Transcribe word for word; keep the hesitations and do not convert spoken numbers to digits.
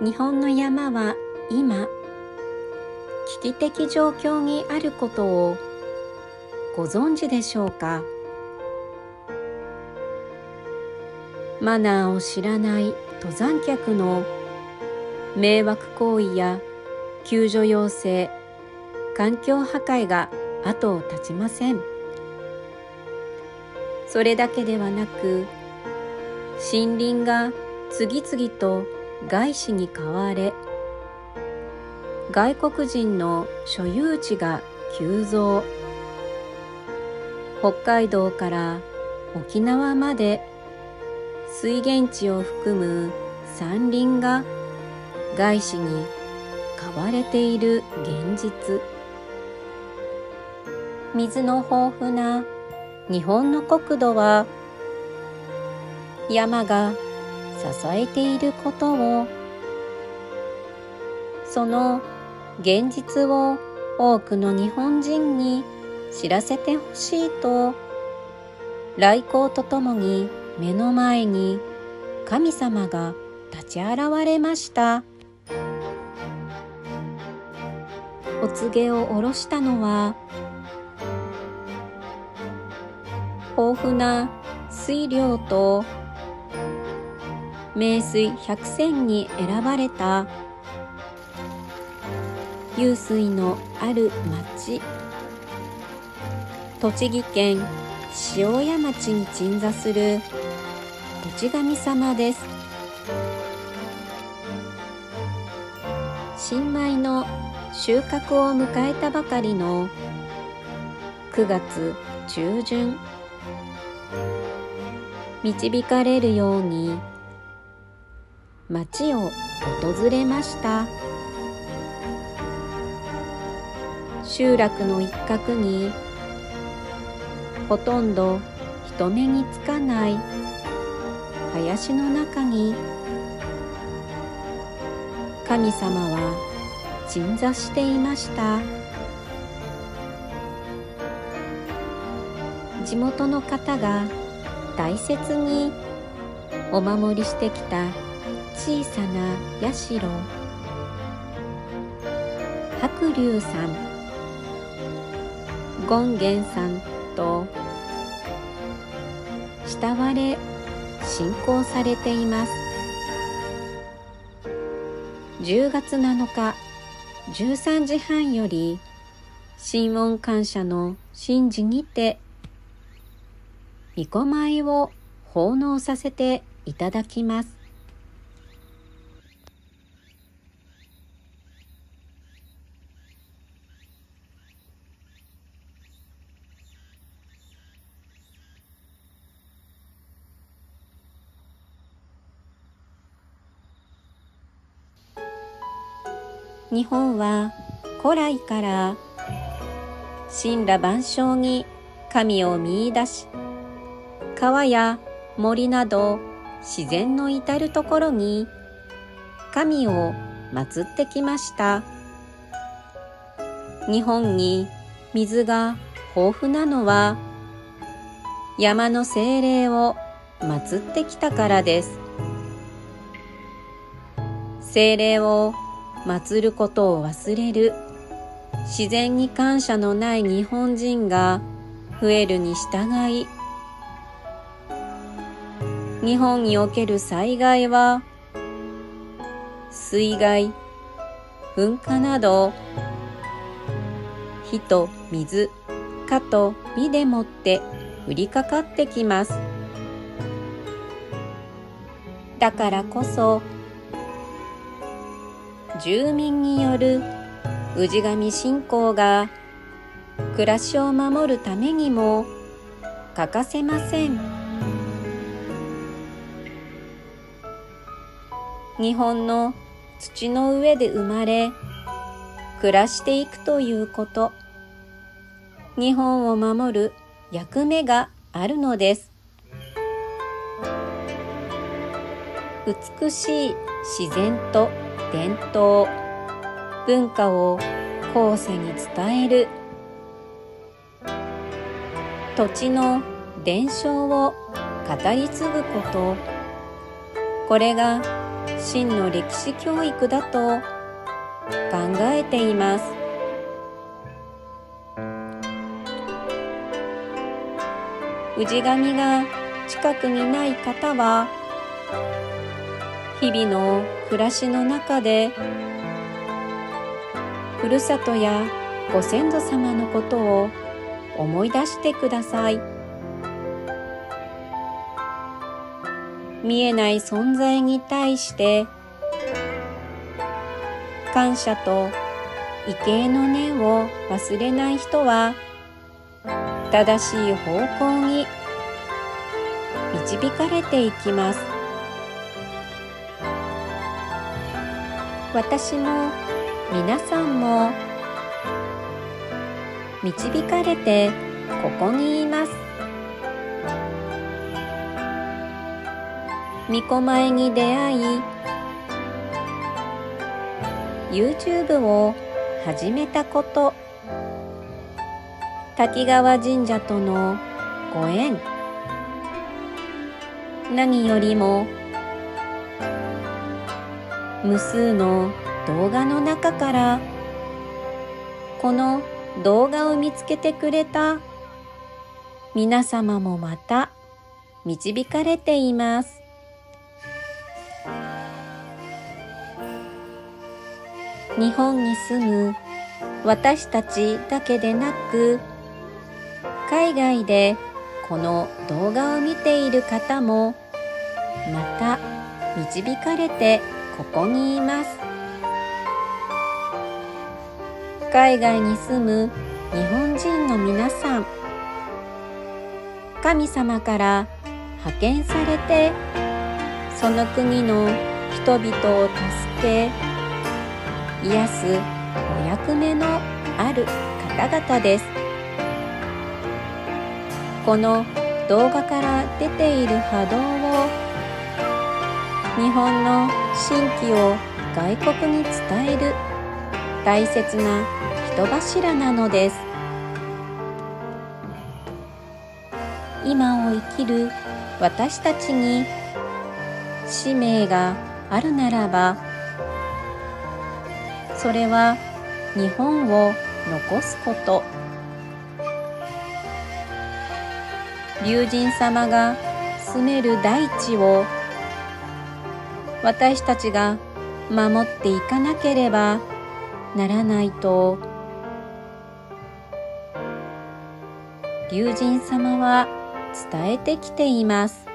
日本の山は今、危機的状況にあることをご存知でしょうか。マナーを知らない登山客の迷惑行為や救助要請、環境破壊が後を絶ちません。それだけではなく、森林が次々と外資に買われ、外国人の所有地が急増。北海道から沖縄まで水源地を含む山林が外資に買われている現実。水の豊富な日本の国土は山が支えていることを、その現実を多くの日本人に知らせてほしいと、来光とともに目の前に神様が立ち現れました。お告げを下ろしたのは、豊富な水量と名水百選に選ばれた湧水のある町、栃木県塩谷町に鎮座する土地神様です。新米の収穫を迎えたばかりのくがつ中旬、導かれるように町を訪れました。集落の一角にほとんど人目につかない林の中に神様は鎮座していました。地元の方が大切にお守りしてきた小さな社、白龍さん、権現さんと慕われ信仰されています。じゅうがつなのかじゅうさんじはんより神恩感謝の神事にて御子舞を奉納させていただきます。日本は古来から神羅万象に神を見出し、川や森など自然の至るところに神を祀ってきました。日本に水が豊富なのは山の精霊を祀ってきたからです。精霊を祀ることを忘れる自然に感謝のない日本人が増えるに従い、日本における災害は水害、噴火など火と水、火と火でもって降りかかってきます。だからこそ住民による氏神信仰が暮らしを守るためにも欠かせません。日本の土の上で生まれ暮らしていくということ、日本を守る役目があるのです。美しい自然と伝統、文化を後世に伝える、土地の伝承を語り継ぐこと、これが真の歴史教育だと考えています。氏神が近くにない方は、日々の暮らしの中でふるさとやご先祖様のことを思い出してください。見えない存在に対して感謝と畏敬の念を忘れない人は、正しい方向に導かれていきます。私も皆さんも導かれてここにいます。巫女前に出会い、YouTube を始めたこと、滝川神社とのご縁、何よりも無数の動画の中からこの動画を見つけてくれた皆様もまた導かれています。日本に住む私たちだけでなく、海外でこの動画を見ている方もまた導かれてここにいます。海外に住む日本人の皆さん、神様から派遣されてその国の人々を助け癒すお役目のある方々です。この動画から出ている波動を日本の神気を外国に伝える大切な人柱なのです。今を生きる私たちに使命があるならば、それは日本を残すこと。龍神様が住める大地を私たちが守っていかなければならないと、龍神様は伝えてきています。